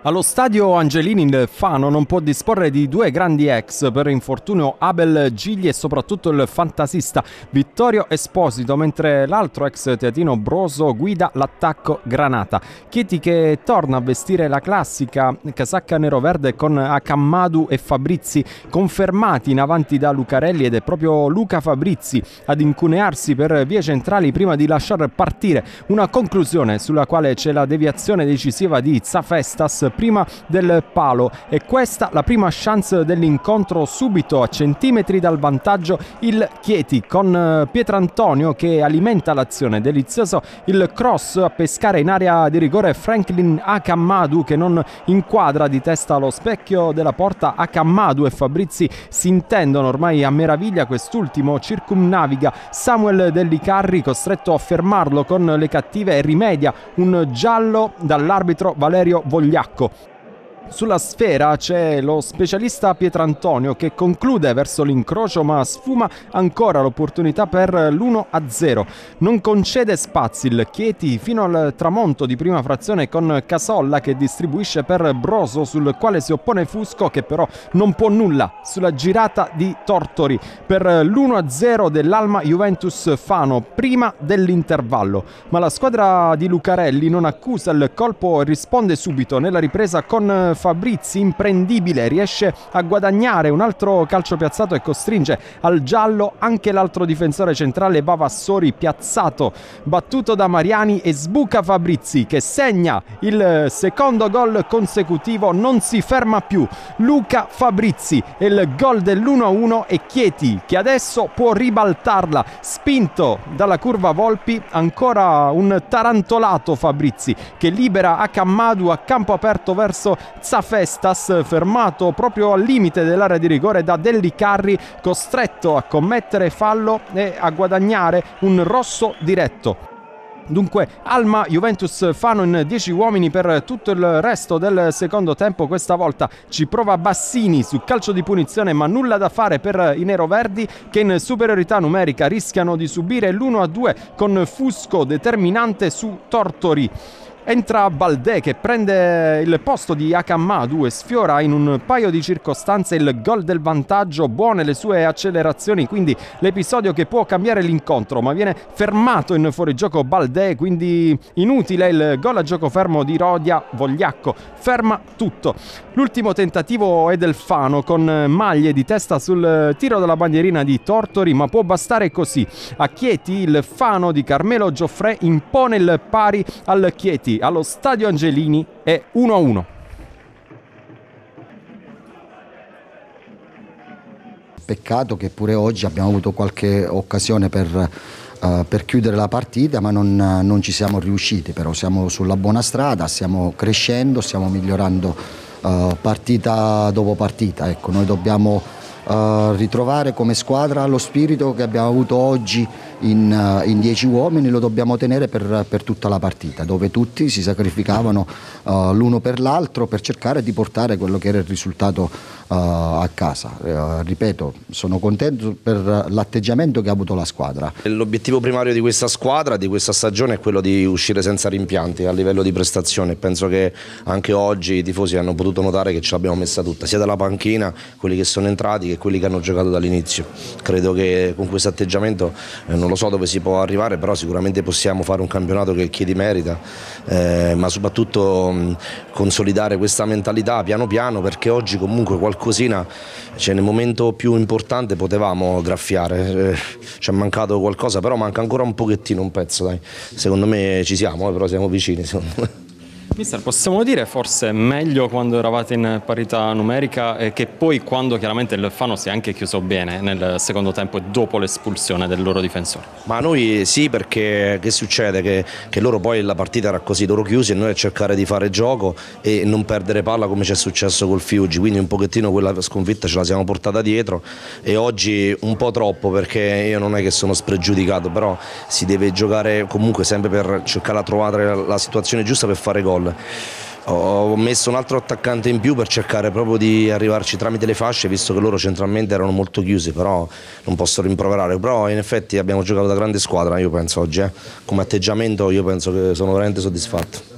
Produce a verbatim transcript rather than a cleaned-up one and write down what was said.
Allo stadio Angelini il Fano non può disporre di due grandi ex per infortunio Abel Gigli e soprattutto il fantasista Vittorio Esposito, mentre l'altro ex teatino Broso guida l'attacco Granata. Chieti che torna a vestire la classica casacca nero-verde con Acammadu e Fabrizi confermati in avanti da Lucarelli, ed è proprio Luca Fabrizi ad incunearsi per vie centrali prima di lasciar partire una conclusione sulla quale c'è la deviazione decisiva di Zafestas prima del palo. E questa la prima chance dell'incontro, subito a centimetri dal vantaggio il Chieti con Pietrantonio che alimenta l'azione. Delizioso il cross a pescare in area di rigore Franklin Acammadu che non inquadra di testa allo specchio della porta. Acammadu e Fabrizi si intendono ormai a meraviglia, quest'ultimo circumnaviga Samuel Dellicarri costretto a fermarlo con le cattive e rimedia un giallo dall'arbitro Valerio Vogliacco. Sulla sfera c'è lo specialista Pietrantonio che conclude verso l'incrocio ma sfuma ancora l'opportunità per l'uno a zero. Non concede spazi il Chieti fino al tramonto di prima frazione con Casolla che distribuisce per Broso, sul quale si oppone Fusco che però non può nulla sulla girata di Tortori per l'uno a zero dell'Alma Juventus Fano prima dell'intervallo. Ma la squadra di Lucarelli non accusa il colpo e risponde subito nella ripresa con Fabrizi imprendibile, riesce a guadagnare un altro calcio piazzato e costringe al giallo anche l'altro difensore centrale Vavassori, piazzato, battuto da Mariani, e sbuca Fabrizi che segna il secondo gol consecutivo. Non si ferma più Luca Fabrizi e il gol dell'uno a uno, e Chieti che adesso può ribaltarla spinto dalla curva Volpi. Ancora un tarantolato Fabrizi che libera Acammadu a campo aperto verso Zafestas, fermato proprio al limite dell'area di rigore da Dellicarri, costretto a commettere fallo e a guadagnare un rosso diretto. Dunque Alma Juventus Fano in dieci uomini per tutto il resto del secondo tempo. Questa volta ci prova Bassini su calcio di punizione, ma nulla da fare per i neroverdi che in superiorità numerica rischiano di subire l'uno a due con Fusco determinante su Tortori. Entra Baldé che prende il posto di Acammadu e sfiora in un paio di circostanze il gol del vantaggio. Buone le sue accelerazioni, quindi l'episodio che può cambiare l'incontro, ma viene fermato in fuorigioco Baldé, quindi inutile il gol a gioco fermo di Rodia. Vogliacco ferma tutto. L'ultimo tentativo è del Fano con maglie di testa sul tiro della bandierina di Tortori, ma può bastare così. A Chieti il Fano di Carmelo Gioffrè impone il pari al Chieti allo stadio Angelini è uno a uno. Peccato che pure oggi abbiamo avuto qualche occasione per, uh, per chiudere la partita, ma non, non ci siamo riusciti. Però siamo sulla buona strada, stiamo crescendo, stiamo migliorando uh, partita dopo partita. Ecco, noi dobbiamo uh, ritrovare come squadra lo spirito che abbiamo avuto oggi in, uh, in dieci uomini, lo dobbiamo tenere per, per tutta la partita, dove tutti si sacrificavano uh, l'uno per l'altro per cercare di portare quello che era il risultato uh, a casa. Uh, ripeto, sono contento per l'atteggiamento che ha avuto la squadra. L'obiettivo primario di questa squadra, di questa stagione, è quello di uscire senza rimpianti a livello di prestazione. Penso che anche oggi i tifosi hanno potuto notare che ce l'abbiamo messa tutta, sia dalla panchina, quelli che sono entrati, che quelli che hanno giocato dall'inizio. Credo che con questo atteggiamento eh, non lo so dove si può arrivare, però sicuramente possiamo fare un campionato che il Chieti merita, eh, ma soprattutto mh, consolidare questa mentalità piano piano, perché oggi comunque qualcosina, cioè nel momento più importante potevamo graffiare, eh, ci è mancato qualcosa, però manca ancora un pochettino, un pezzo, dai. Secondo me ci siamo, eh, però siamo vicini, secondo me. Mister, possiamo dire forse meglio quando eravate in parità numerica e che poi quando chiaramente il Fano si è anche chiuso bene nel secondo tempo e dopo l'espulsione del loro difensore? Ma noi sì, perché che succede? Che, che loro poi la partita era così, loro chiusi, e noi a cercare di fare gioco e non perdere palla come ci è successo col Fiuggi, quindi un pochettino quella sconfitta ce la siamo portata dietro, e oggi un po' troppo, perché io non è che sono spregiudicato, però si deve giocare comunque sempre per cercare di trovare la situazione giusta per fare gol. Ho messo un altro attaccante in più per cercare proprio di arrivarci tramite le fasce, visto che loro centralmente erano molto chiusi, però non posso rimproverare. Però in effetti abbiamo giocato da grande squadra, io penso oggi, eh. Come atteggiamento io penso che sono veramente soddisfatto.